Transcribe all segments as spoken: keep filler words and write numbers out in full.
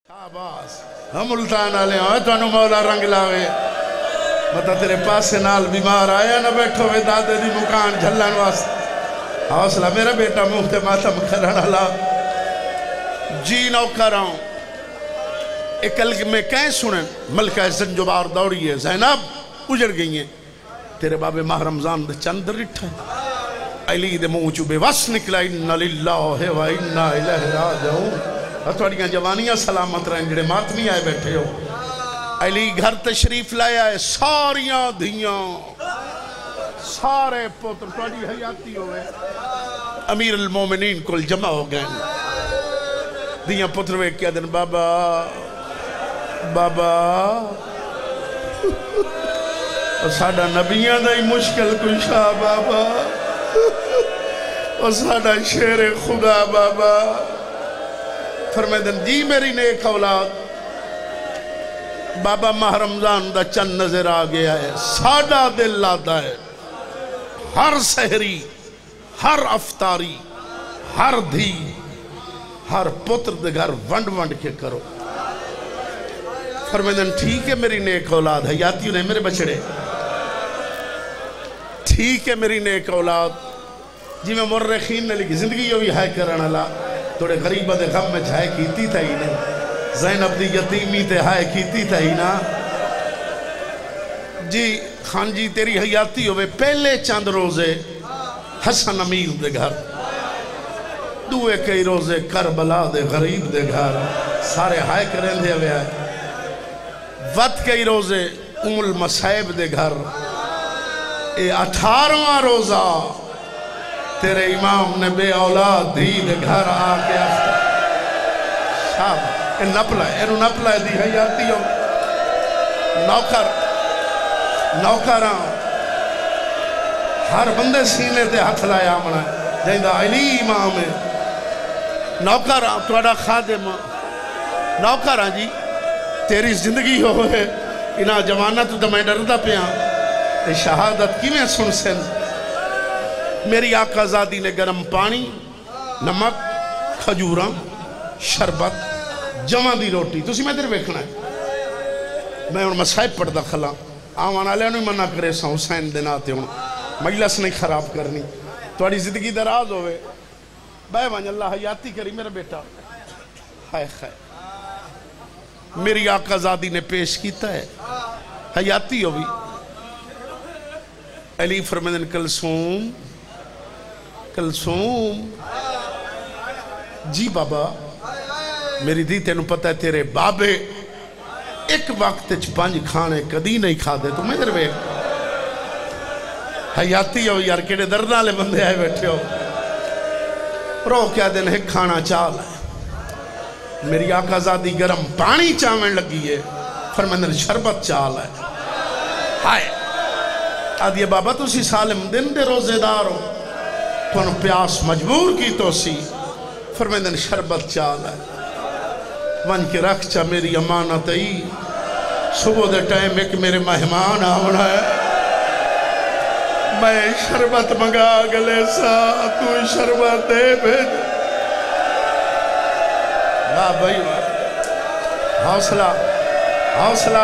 شاباس ہم ملتان آلے ہیں تو انہوں مولا رنگ لاوے مطا تیرے پاس سے نال بیمار آیا نہ بیٹھو وے دادے دی مکان جھلن واسط حوصلہ میرا بیٹا مفت ماتم کرنا لا جی نو کراؤں ایک الگ میں کہیں سنیں ملکہ زنجبار دوڑی ہے زینب اجڑ گئی ہیں تیرے بابے ماہ رمضان دے چند رٹھ ہے علی دے موچو بے وس نکلا انہا للہ و انہا الہ راجعون تھوڑیاں جوانیاں سلامت رہیں جڑے ماتمی آئے بیٹھے ہو علی گھر تشریف لائے آئے ساریاں دھیاں سارے پوتر تھوڑی حیاتی ہوئے امیر المومنین کل جمع ہو گئے دھیاں پتر وے کیا دن بابا بابا اور ساڑھا نبیاں دائی مشکل کشا بابا اور ساڑھا شیر خدا بابا فرمائے دن جی میری نیک اولاد بابا ماہ رمضان دا چند نظر آگیا ہے ساڑھا دل لادا ہے ہر سہری ہر افطاری ہر دھی ہر پتر دے گھر ونڈ ونڈ کے کرو فرمائے دن ٹھیک ہے میری نیک اولاد حیاتیوں نے میرے بچڑے ٹھیک ہے میری نیک اولاد جی میں مرخین نے لکھی زندگی یوں ہی ہائے کرنا اللہ توڑے غریبہ دے غم میں جھائے کیتی تھا ہی نا زینب دی یتیمی تے ہائے کیتی تھا ہی نا جی خان جی تیری حیاتی ہوئے پہلے چند روزے حسن امیر دے گھر دوے کئی روزے کربلا دے غریب دے گھر سارے ہائے کریں دے ہوئے آئے وقت کئی روزے ام المصائب دے گھر اے اٹھارواں روزہ تیرے امام نے بے اولاد دی دے گھر آکے افتا شاب اے نپلا ہے انہوں نپلا ہے دی حیاتی ہو نوکر نوکران ہر بندے سینے تے ہتھ لائے آمنا ہے جائندہ علی امام ہے نوکران توڑا خادم نوکران جی تیری زندگی ہوئے انہا جوانہ تو دمائے ڈردہ پیاں شہادت کی میں سن سن میری آقا زادی نے گرم پانی نمک کھجوراں شربت جمع دی روٹی تو اسی میں تیرے بیکھنا ہے میں ان مسائب پڑھ دخلا آوانا لے انہوں منع کرے سا حسین دن آتے ہوں مجلس نہیں خراب کرنی توڑی زندگی دراز ہوئے بے بان اللہ حیاتی کری میرا بیٹا ہائے خائے میری آقا زادی نے پیش کیتا ہے حیاتی ہوئی علی فرمدن کلثوم کلثوم جی بابا میری دی تینوں پتہ ہے تیرے بابے ایک وقت پانچ کھانے کدی نہیں کھا دے تو میرے بے حیاتی ہو یار کیڑے دردہ لے بندے آئے بیٹھے ہو رو کیا دن ایک کھانا چال ہے میری آقا زادی گرم پانی چاویں لگی ہے فرمندن شربت چال ہے ہائے آدھیے بابا تو سی سالم دن دے روزے دار ہو تو انہوں پیاس مجبور کی تو سی فرمندن شربت چال ہے ون کے رکھ چا میری امانت ہی صبح دے ٹائم ایک میرے مہمان آونا ہے میں شربت منگا گلے سا تو شربت دے بھیج واہ بھائی واہ حوصلہ حوصلہ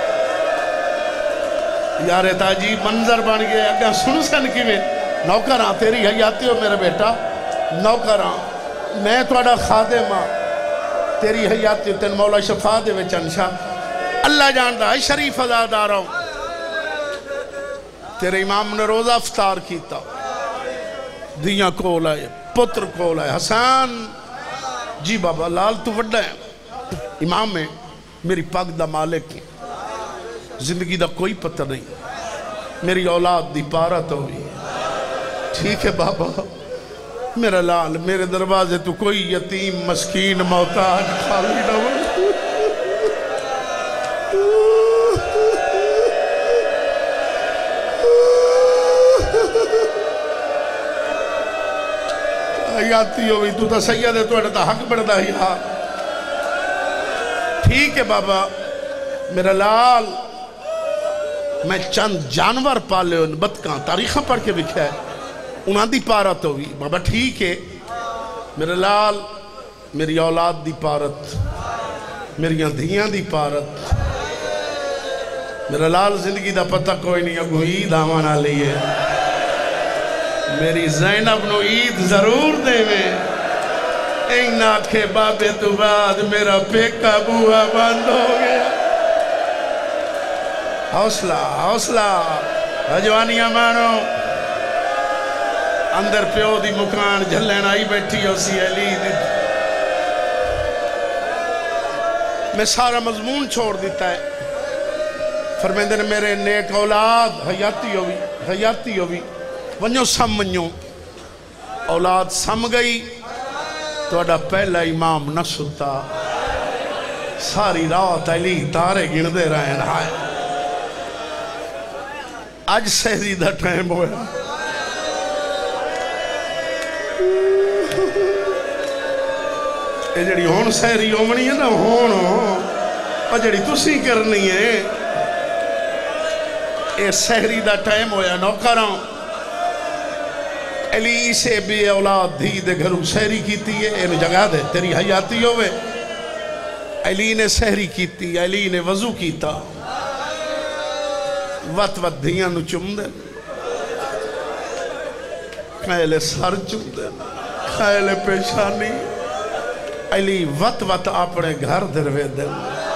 یار تاجی منظر بن گئے اگہ سن سن کی میں نوکران تیری حیاتی ہو میرا بیٹا نوکران میں توڑا خادم ہاں تیری حیاتی ہو تین مولا شفا دے وے چنشا اللہ جاندہ ہے شریف ازادار ہوں تیرے امام نے روزہ افطار کیتا دیاں کول آئے پتر کول آئے حسان جی بابا لال تو وڈا ہے امام میں میری پاک دا مالک زندگی دا کوئی پتہ نہیں میری اولاد دی پارت ہوئی ٹھیک ہے بابا میرا لال میرے دروازے تو کوئی یتیم مسکین محتاج خالی نہ ہو حیاتی ہوئی تو تا سید ہے تو اٹھتا حق بڑھتا ہی ہاں ٹھیک ہے بابا میرا لال میں چند جانور پالے ان بدکاں تاریخہ پڑھ کے بکھا ہے انہاں دی پارت ہوئی بابا ٹھیک ہے میرے لال میری اولاد دی پارت میری دھیاں دی پارت میرا لال زندگی دا پتہ کوئی نہیں اگو عید آمانا لیے میری زینب نو عید ضرور دے میں این آنکھے بابے تو بعد میرا پیکا بوہا بند ہو گیا حوصلہ حوصلہ حجوانیاں مانو اندر پیو دی مکان جھلین آئی بیٹھی ہو سی علی دی میں سارا مضمون چھوڑ دیتا ہے فرمیندے نے میرے نیک اولاد حیاتی ہوئی حیاتی ہوئی ونیو سم ونیو اولاد سم گئی تو اڈا پہلا امام نہ ستا ساری رات علی تارے گن دے رہے ہیں آج سہری دا ٹائم ہویا یہ جڑی ہون سہری ہومنی ہے نا ہون اور جڑی تسی کرنی ہے یہ سہری دا ٹائم ہویا نوکران علی سے بھی اولاد دھی دے گھروں سہری کیتی ہے انہیں جگہ دے تیری حیاتی ہوئے علی نے سہری کیتی علی نے وضو کیتا وط وط دھیاں نو چم دے خیلے سر چم دے خیلے پیشانی علی وط وط اپنے گھر دروے دے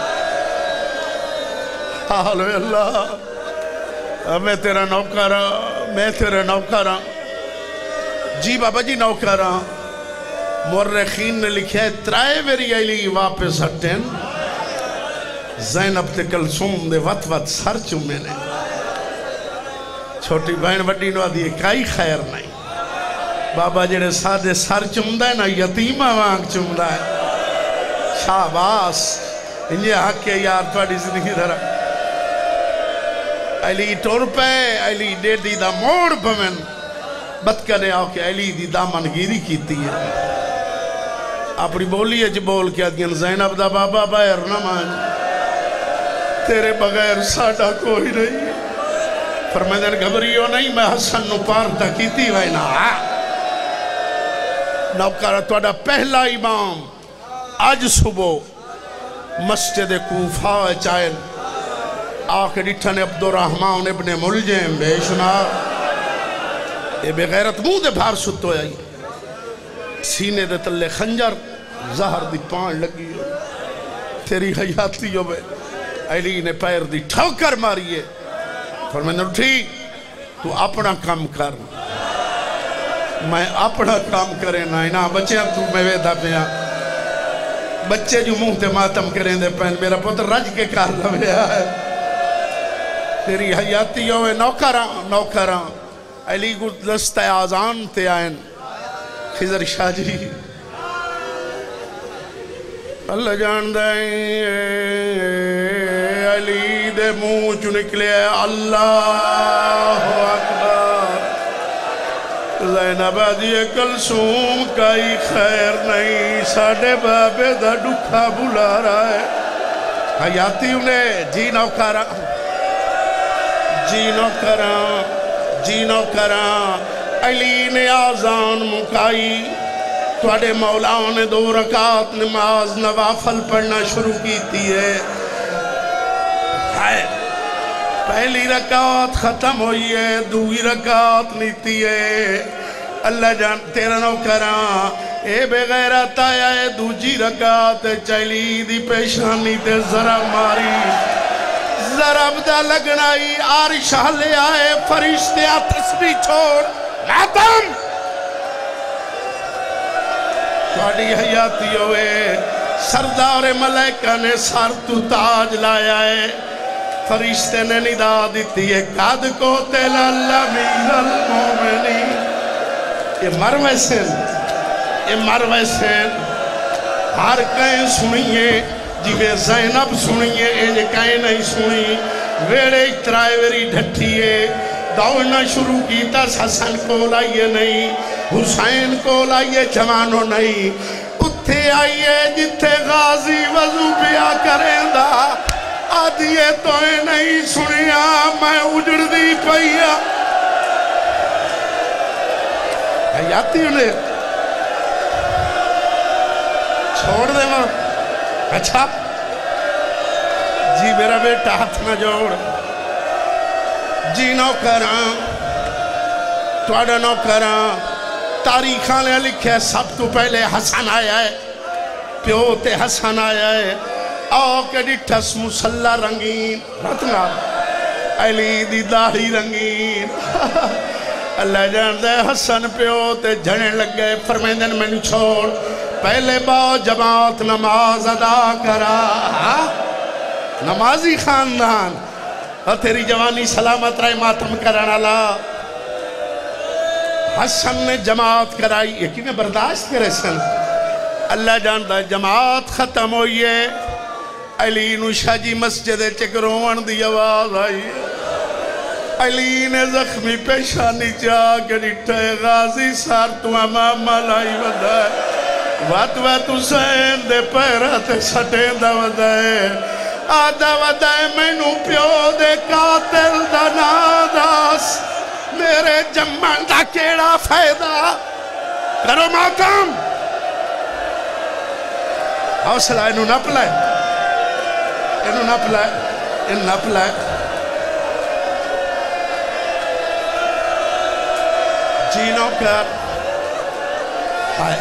حالو اللہ میں تیرا نوکرہ میں تیرا نوکرہ جی بابا جی نوکرہ مورخین نے لکھا ہے ترائے ویری علی واپس ہٹیں زینب تے کلثوم دے وط وط سر چومے نے چھوٹی بہن وڈی نو آدھی کائی خیر نہیں بابا جڑے سادے سر چمدہ ہے نا یتیمہ وانگ چمدہ ہے شاباس انجھے حق کے یار توڑی زندگی دھرا علی ٹور پہ علی ڈیڈی دا موڑ پمن بت کرے آؤ کہ علی دی دامن گیری کیتی ہے اپنی بولی ہے جو بول کیا دین زینب دا بابا باہر نہ مان تیرے بغیر ساڑھا کوئی نہیں فرمیدن گھبریو نہیں میں حسن نو پارتا کیتی وینا نوکارہ توڑا پہلا امام آج صبح مسجد کوفہ چائن آکے ڈٹھن عبدالرحمن ابن ملجم بے شنار اے بے غیرت مو دے بھار ستو آئی سینے دے تلے خنجر زہر دی پان لگی ہو تیری حیاتی ہو بے علی نے پیر دی ٹھوکر ماریے فرمائے اٹھی تو اپنا کام کر میں اپنا کام کرے نا اینا بچے اب تو میں ویدہ پیا بچے جو منہ تے ماتم کریں دے پہن میرا پتر رج کے کار لویا ہے تیری حیاتی ہوئے نوکران نوکران علی کو دست آزان تے آئین خضر شاہ جی اللہ جان دائیں علی دے منہ چو نکلے اللہ اکبر زینب دی کلثوم کائی خیر نہیں ساڑھے بابے دا ڈکھا بلا رہا ہے حیاتی انہیں جی نوکران جی نوکران جی نوکران علی نے آزان مکائی توڑے مولا نے دو رکعت نماز نوافل پڑھنا شروع کی تھی ہے پہلی رکعت ختم ہوئی ہے دوئی رکعت نیتی ہے اللہ جان تیرا نوکران اے بے غیرت آیا ہے دوجی رکعت چلی دی پیشانی تے ذرا ماری ضرب دا لگنائی عارشہ لے آئے فرشتے آ تسبیح چھوڑ ماتم توڑی حیاتی ہوئے سردار ملائکہ نے سر تو تاج لایا ہے فرشتے نے ندا دیتی ہے قد کو تیل الامیر المومنی یہ مروے سن یہ مروے سن ہر کہیں سنیے جیوے زینب سنیے انج کہیں نہیں سنی ویڑے اترائے ویری ڈھٹھیے دوڑنا شروع کیتا حسن کو لائیے نہیں حسین کو لائیے جوانو نہیں اتھے آئیے جتھے غازی وضو بیا کریں دا آدھیے تو نہیں سنیا میں اجڑ دی پئیا حیاتی انہیں چھوڑ دے ماں اچھا جی میرا بیٹا ہاتھ نہ جوڑ جی نوکراں تواڈا نوکراں تاریخاں نے لکھے سب تو پہلے حسن آیا ہے پیو تے حسن آیا ہے آؤ کے ڈٹھس مسلح رنگین رتنا علی دی داڑھی رنگین اللہ جاندے حسن پیو تے جھڑے لگ گئے فرمیندن میں نے چھوڑ پہلے باؤ جماعت نماز ادا کرا نمازی خاندان اور تیری جوانی سلامت رہے ماتم کرانا لا حسن نے جماعت کرائی یقین برداشت کرے سن اللہ جاندہ جماعت ختم ہوئی ہے علی نو شاہ جی مسجد چکرون دی آواز آئی علی نے زخمی پیشانی چاہ کے ڈٹھے غازی سار تو امام ملائی ودائے وات وات حسین دے پیرات سٹے دا ودائے آدھا ودائے میں نو پیو دے قاتل دا ناداس میرے جمعن دا کیڑا فائدہ کرو ماتم حوصلہ انہوں نہ پلائے انہوں نہ پلائے انہوں نہ پلائے جی نوکر ہائے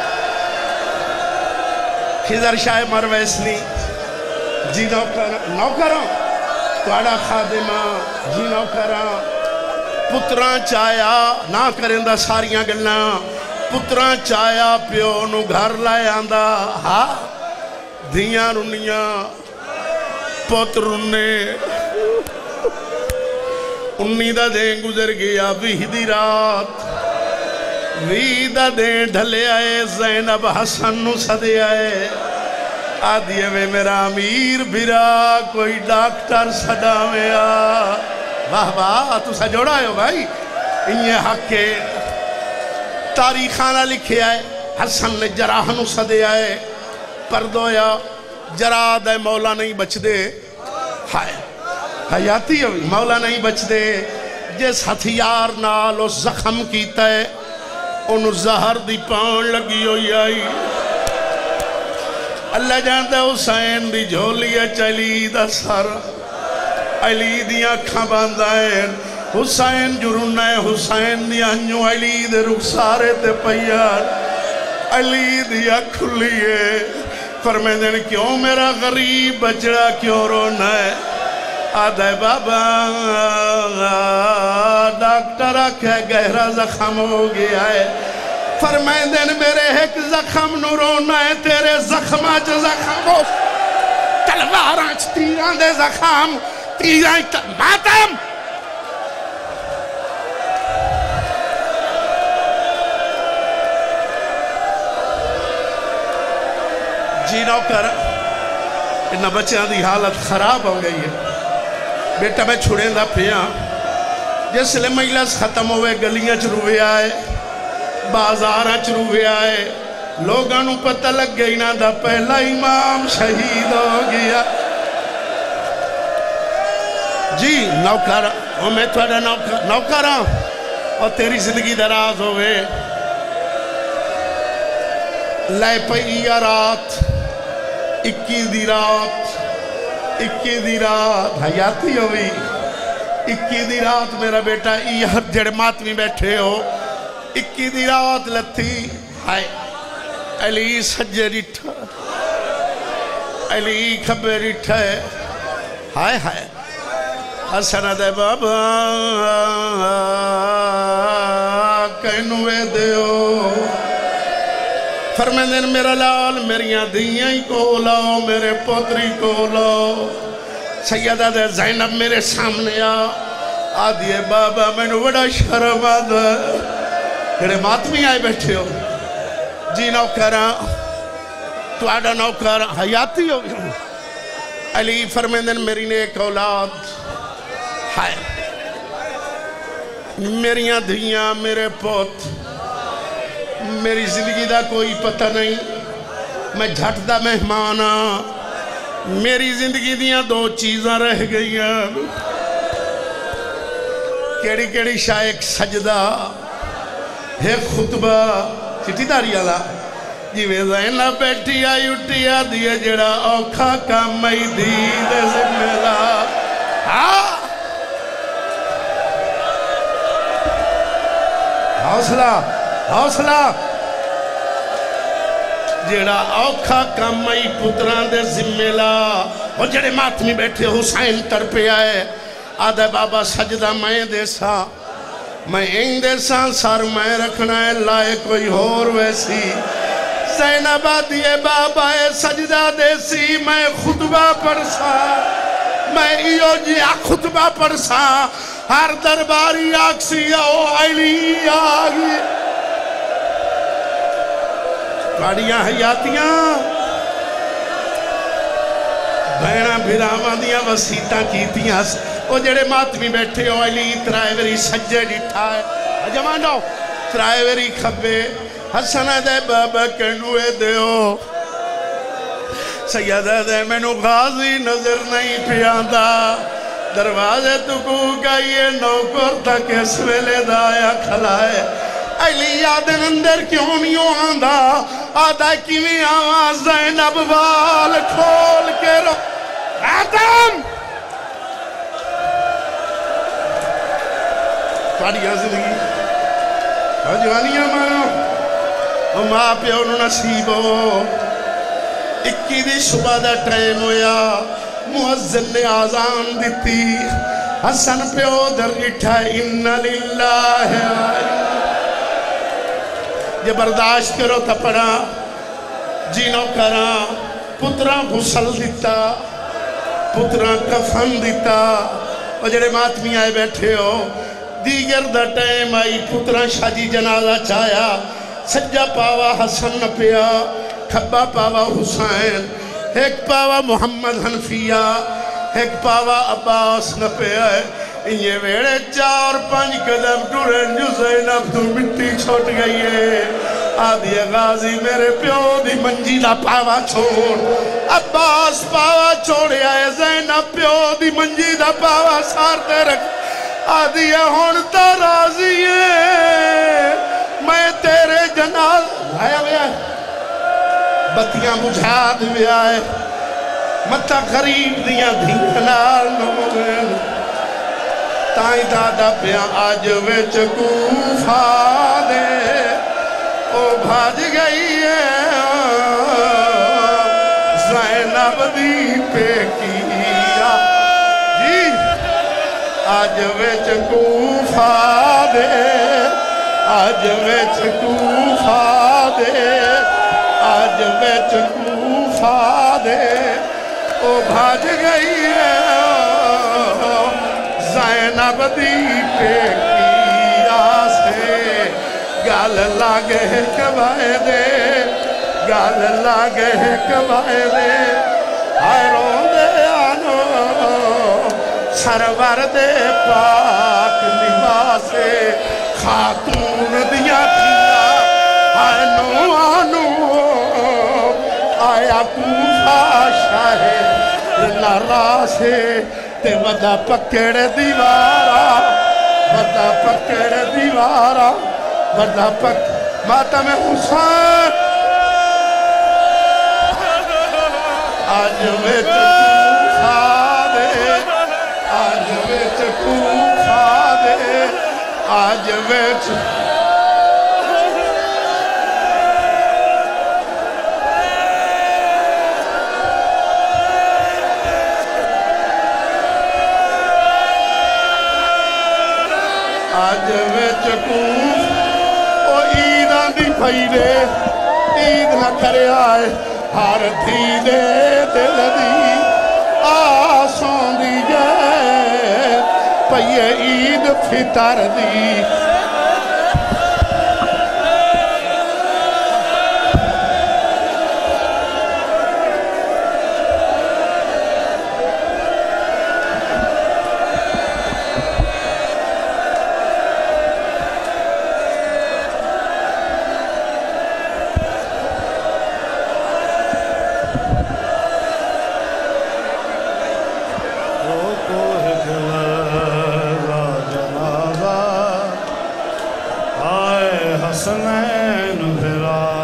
خضر شاہ مرویسنی جی نوکر نوکروں توڑا خادمہ جی نوکروں پتران چایا نہ کرندہ ساریاں گلنا پتران چایا پیو نو گھر لائے آندہ ہاں دھیاں رنیاں پتر رنے انیدہ دیں گزر گیا ویدی رات ویدہ دیں ڈھلے آئے زینب حسن نو صدے آئے آدھیے میں میرا امیر بھرا کوئی ڈاکٹر صدا میں آ واہ واہ تو سا جوڑا ہے بھائی انہیں حق کے تاریخانہ لکھے آئے حسن نے جراح نو صدے آئے پردویا جراح دے مولا نہیں بچ دے ہائے حیاتی ہوئی مولا نہیں بچ دے جس ہتھیار نال اس زخم کیتا ہے انہوں زہر دی پان لگی ہوئی آئی اللہ جانتا ہے حسین دی جھولی ہے چلی دا سر علی دی آنکھاں باندھائیں حسین جرون ہے حسین دی انجو علی دے رخسارے تے پیار علی دی کھلی ہے فرمائیں دین کیوں میرا غریب بچڑا کیوں رونا ہے آدھے بابا ڈاکٹر آکھے گہرا زخم ہو گیا ہے فرمائیں دین میرے ایک زخم نو رونا ہے تیرے زخم آج زخم ہو تلوار آج تیران دے زخم تیران ماتم جی نوکر انہا بچیاں دی حالت خراب ہو گئی ہے بیٹا میں چھوڑیں دا پیا جس لئے مجلس ختم ہوئے گلیاں چروے آئے بازاراں چروے آئے لوگانوں پتہ لگ گئی نا دا پہلا امام شہید ہو گیا جی نوکر اور میں تھوڑا نوکر ہوں اور تیری زندگی دراز ہوئے لائے پئی رات اکی دی رات اکی دی رات حیاتی ہوئی اکی دی رات میرا بیٹا یہ جڑے ماتمی بیٹھے ہو اکی دی رات لتھی ہائے علی سجے ریٹھا علی کھبے ریٹھا ہے ہائے ہائے حسن دے بابا کہنوے دیو فرمائیں دن میرا لال میریاں دیاں کو لاؤ میرے پتری کو لاؤ سیدہ دے زینب میرے سامنے آ آدھیے بابا میں نے بڑا شرم آدھا کہڑے ماتمی آئے بیٹھے ہو جی نوکران تو آڈا نوکران حیاتی ہو علی فرمائیں دن میری نیک اولاد ہائے میریاں دھیاں میرے پوت میری زندگی دا کوئی پتہ نہیں میں جھٹ دا مہمانا میری زندگی دیاں دو چیزاں رہ گئی ہیں کیڑی کیڑی شاہ ایک سجدہ ایک خطبہ چٹی داری اللہ جی میں زینب بیٹھی آئی اٹھیا دیئے جڑا اوکھا کامائی دی دے ذمہ لا حوصلہ حوصلہ جڑا اوکھا کامائی پتران دے ذمہ لا وہ جڑے ماتمی بیٹھے حسین تر پہ آئے آدھے بابا سجدہ میں دے سا میں ان دے سا سار میں رکھنا ہے لائے کوئی اور ویسی زینب آدھیے بابا سجدہ دے سی میں خطبہ پڑھ سا میں ایو جیا خطبہ پڑھ سا ہر درباری آکسی او علی آگی کاڑیاں حیاتیاں بہنہ بھراواں دیاں وسیطہ کیتیاں او جڑے ماتمی بیٹھے ہو علی ترائے وری سجے ڈٹھا ہے جمانو ترائے وری کھبے حسن دے بابا کنوے دے ہو سیدہ دے میں نو غازی نظر نہیں پیاندہ دروازے تو کو گئیے نوکر تک اس ویلے دایا کھلائے علی آدھن اندر کیوں نہیں آندہ آدھا کیویں آواز زینب وال کھول کے رو آدم پاڑیاں زندگی جوانیاں مارو ماں پہ انہوں نصیب ہو اکی دی صبح دا ٹائم ہویا مؤذن نے آزان دیتی حسن پہ ادھر اٹھا ان للہ یہ برداشت کرو تا پڑا جینو کرا پترا غسل دیتا پترا کفن دیتا اور جڑے ماتمی آئے بیٹھے ہو دیگر دا ٹائم آئی پترا شاجی جنازہ چایا سجا پاوا حسن پیا کھبا پاوا حسین ایک پاوا محمد حنفیہ ایک پاوا عباس نہ پیا ہے یہ ویڑے چار پانچ قدم ٹورن جو زینب تو مٹی چھوٹ گئی ہے آدھی غازی میرے پیو دی منجیلہ پاوا چھوڑ عباس پاوا چھوڑے آئے زینب پیو دی منجیلہ پاوا سارتے رکھ آدھی ہونتا راضی ہے میں تیرے جناز آیا بیا بتیاں بجھا دے آئے متا غریب دیاں دھینکنال نوگن تائیں دادا پیا آج ویچ کوفہ دے او بھاج گئی ہے زینب دی پہ کیا جی آج ویچ کوفہ دے آج ویچ کوفہ دے آج ویچ کوفہ دے او بھاج گئی ہے زینب دی پہ کیا سے گال لاگے کبائے دے گال لاگے کبائے دے آئے رون دے آنو سرور دے پاک لباسے خاتون دیا کیا آئے نو آنو آیا کوفہ شاہ لرا سے تے ودا پکڑ دیوارا ودا پکڑ دیوارا ودا پکڑ ماتم حسین آج ویچ کوفہ دے آج ویچ کوفہ دے آج ویچ آج ویچ کوف او عیداں دی پھائیدے عید نہ کرے آئے ہر تھی دے دل دی آسان دی جائے پئیے عید فطر دی حسنین بھرا